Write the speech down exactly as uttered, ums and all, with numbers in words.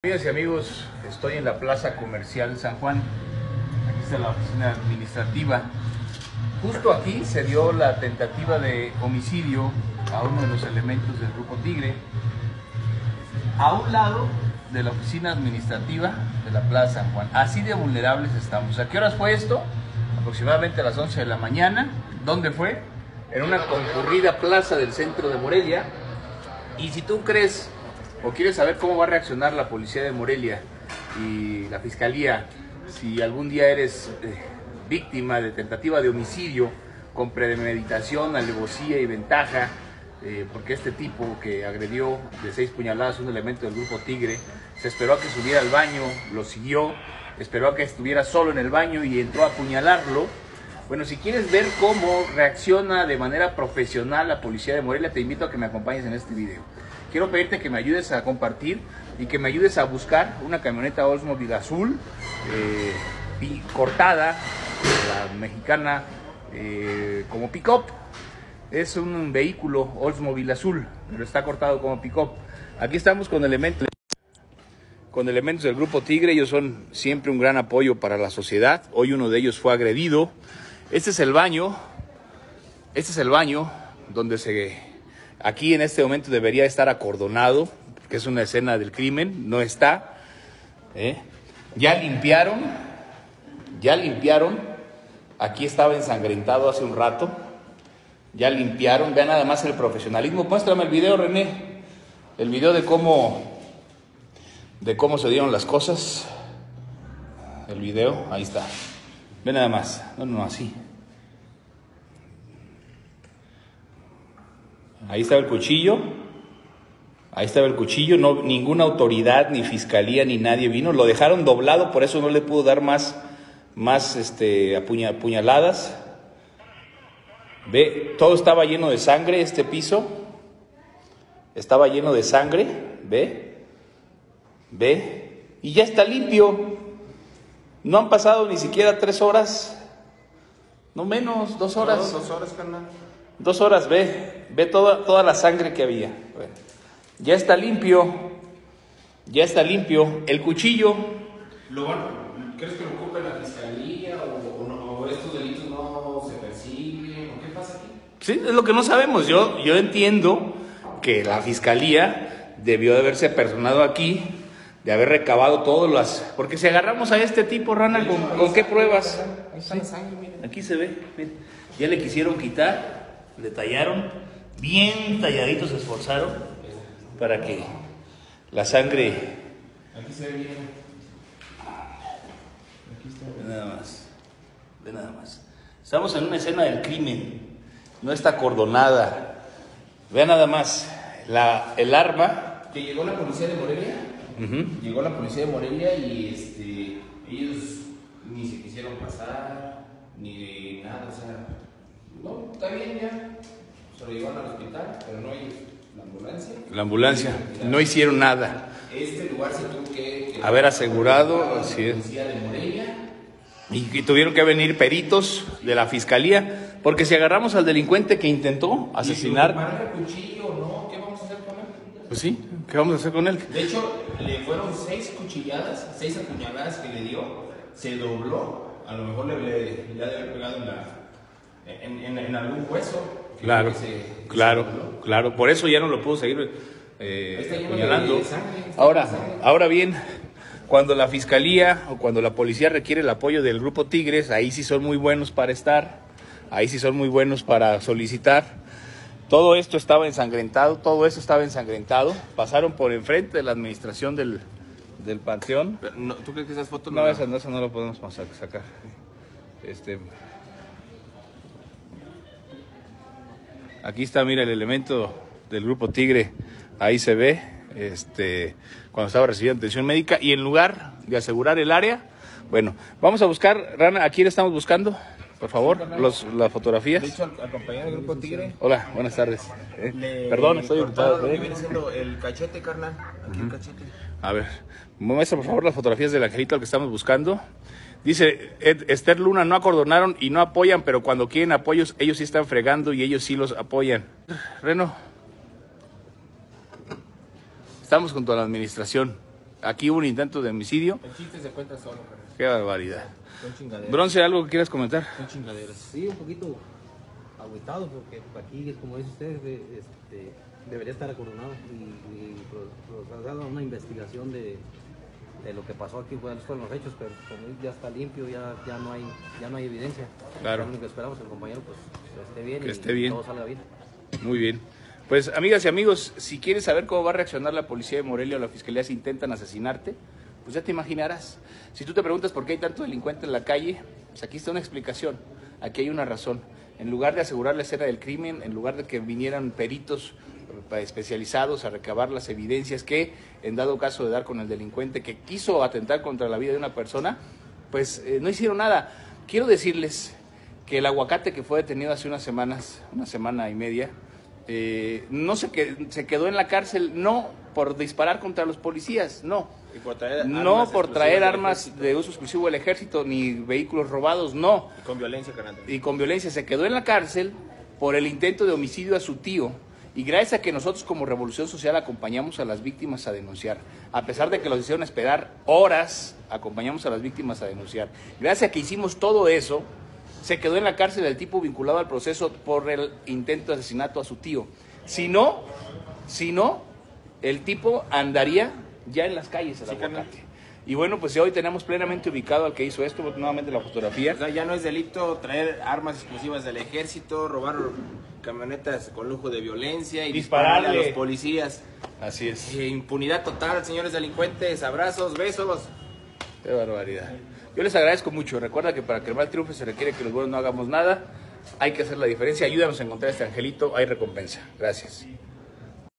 Amigas y amigos, estoy en la Plaza Comercial San Juan. Aquí está la oficina administrativa. Justo aquí se dio la tentativa de homicidio a uno de los elementos del Grupo Tigre, a un lado de la oficina administrativa de la Plaza San Juan. Así de vulnerables estamos. ¿A qué horas fue esto? Aproximadamente a las once de la mañana. ¿Dónde fue? En una concurrida plaza del centro de Morelia. Y si tú crees o quieres saber cómo va a reaccionar la policía de Morelia y la fiscalía si algún día eres eh, víctima de tentativa de homicidio con premeditación, alevosía y ventaja, eh, porque este tipo que agredió de seis puñaladas a un elemento del Grupo Tigre se esperó a que subiera al baño, lo siguió, esperó a que estuviera solo en el baño y entró a apuñalarlo. Bueno, si quieres ver cómo reacciona de manera profesional la policía de Morelia, te invito a que me acompañes en este video. Quiero pedirte que me ayudes a compartir y que me ayudes a buscar una camioneta Oldsmobile azul, eh, cortada, la mexicana, eh, como pick-up. Es un vehículo Oldsmobile azul, pero está cortado como pick-up. Aquí estamos con elementos, con elementos del Grupo Tigre. Ellos son siempre un gran apoyo para la sociedad. Hoy uno de ellos fue agredido. Este es el baño, este es el baño donde se... Aquí en este momento debería estar acordonado, porque es una escena del crimen, no está. ¿eh? Ya limpiaron, ya limpiaron. Aquí estaba ensangrentado hace un rato. Ya limpiaron, vean nada más el profesionalismo. Muéstrame el video, René. El video de cómo, de cómo se dieron las cosas. El video, ahí está. Ve nada más, no, no, así. Ahí estaba el cuchillo, ahí estaba el cuchillo, no, ninguna autoridad, ni fiscalía, ni nadie vino, lo dejaron doblado, por eso no le pudo dar más, más este, apuña, apuñaladas. Ve, todo estaba lleno de sangre, este piso, estaba lleno de sangre, ve, ve, y ya está limpio, no han pasado ni siquiera tres horas, no menos, dos horas. Dos, dos horas, carnal. Dos horas, ve, ve toda, toda la sangre que había. Bueno, ya está limpio, ya está limpio. El cuchillo. Lo van, ¿crees que lo ocupe la fiscalía o, o, no, o estos delitos no se persiguen? ¿O qué pasa aquí? Sí, es lo que no sabemos. Yo, yo entiendo que la fiscalía debió de haberse personado aquí, de haber recabado todas las... Porque si agarramos a este tipo, Rana, ¿con, ¿con qué pruebas? Ahí está la sangre, miren. Aquí se ve, miren. Ya le quisieron quitar. Le tallaron, bien talladitos se esforzaron para que la sangre... Aquí se ve bien. Aquí está. Ve nada más, ve nada más. Estamos en una escena del crimen, no está acordonada. Vean nada más, la, el arma... Que llegó la policía de Morelia, uh-huh. Llegó la policía de Morelia y este, ellos ni se quisieron pasar, ni nada, o sea... No, está bien ya. Se lo llevaron al hospital, pero no ellos. La ambulancia. La ambulancia. No hicieron nada. Este lugar se tuvo que... que haber asegurado, así es. La policía de Morelia. Y, y tuvieron que venir peritos de la fiscalía, porque si agarramos al delincuente que intentó asesinar... ¿Para el cuchillo no? ¿Qué vamos a hacer con él? Pues sí, ¿qué vamos a hacer con él? De hecho, le fueron seis cuchilladas, seis apuñaladas que le dio. Se dobló. A lo mejor le, le, le ha de haber pegado en la... En, en, en algún hueso. Claro, que se, que claro, se claro. Por eso ya no lo pudo seguir eh, apuñalando. Sangre, ahora, ahora bien, cuando la fiscalía o cuando la policía requiere el apoyo del Grupo Tigres, ahí sí son muy buenos para estar, ahí sí son muy buenos para solicitar. Todo esto estaba ensangrentado, todo eso estaba ensangrentado. Pasaron por enfrente de la administración del, del panteón. No, ¿tú crees que esas fotos no? No, Esa no, esa no lo podemos sacar. Este... Aquí está, mira, el elemento del Grupo Tigre, ahí se ve, este, cuando estaba recibiendo atención médica, y en lugar de asegurar el área, bueno, vamos a buscar, Rana, ¿a quién estamos buscando? Por favor, los, las fotografías. De hecho, al, al compañero del Grupo Tigre. Hola, buenas tardes. Eh, Le Perdón, estoy ocupado. Lo que viene siendo el cachete, carnal. Aquí uh-huh. El cachete. A ver, muestra por favor las fotografías del angelito al que estamos buscando. Dice, Ed, Esther Luna, no acordonaron y no apoyan, pero cuando quieren apoyos, ellos sí están fregando y ellos sí los apoyan. Reno, estamos junto a la administración. aquí hubo un intento de homicidio. El chiste se cuenta solo, carnal. Qué barbaridad. Son chingaderas. Bronce, ¿algo que quieras comentar? Son chingaderas. Sí, un poquito agüitado porque aquí, como dice usted, de- este, debería estar acordonado y, y pro- procesado una investigación de, de lo que pasó aquí, cuáles fueron los hechos, pero como ya está limpio, ya, ya, no, hay, ya no hay evidencia. Claro. Lo único que esperamos, el compañero, pues esté bien Que y esté bien. todo salga bien. Muy bien. Pues, amigas y amigos, si quieres saber cómo va a reaccionar la policía de Morelia o la fiscalía si intentan asesinarte, pues ya te imaginarás. Si tú te preguntas por qué hay tanto delincuente en la calle, pues aquí está una explicación, aquí hay una razón. En lugar de asegurar la escena del crimen, en lugar de que vinieran peritos eh, especializados a recabar las evidencias que, en dado caso de dar con el delincuente que quiso atentar contra la vida de una persona, pues eh, no hicieron nada. Quiero decirles que el aguacate que fue detenido hace unas semanas, una semana y media, eh, no se, que, se quedó en la cárcel, no por disparar contra los policías, no. Y por traer No armas por traer exclusivas del armas ejército. de uso exclusivo del ejército, ni vehículos robados, no. Y con violencia, carnal. Y con violencia, se quedó en la cárcel por el intento de homicidio a su tío. Y gracias a que nosotros como Revolución Social acompañamos a las víctimas a denunciar, a pesar de que los hicieron esperar horas, acompañamos a las víctimas a denunciar. Gracias a que hicimos todo eso, se quedó en la cárcel el tipo vinculado al proceso por el intento de asesinato a su tío. Si no, si no, el tipo andaría ya en las calles el Sí, aguacate. carnal. Y bueno, pues hoy tenemos plenamente ubicado al que hizo esto, nuevamente la fotografía. O sea, ya no es delito traer armas exclusivas del ejército, robar camionetas con lujo de violencia y dispararle Dispararle. a los policías. Así es. Eh, impunidad total, señores delincuentes. Abrazos, besos. Qué barbaridad. Yo les agradezco mucho. Recuerda que para que el mal triunfe se requiere que los buenos no hagamos nada. Hay que hacer la diferencia. Ayúdanos a encontrar a este angelito. Hay recompensa. Gracias.